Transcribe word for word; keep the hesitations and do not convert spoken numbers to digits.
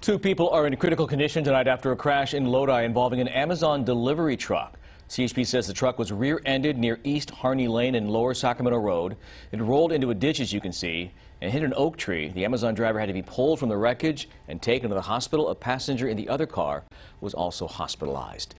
Two people are in critical condition tonight after a crash in Lodi involving an Amazon delivery truck. C H P says the truck was rear-ended near East Harney Lane and Lower Sacramento Road. It rolled into a ditch, as you can see, and hit an oak tree. The Amazon driver had to be pulled from the wreckage and taken to the hospital. A passenger in the other car was also hospitalized.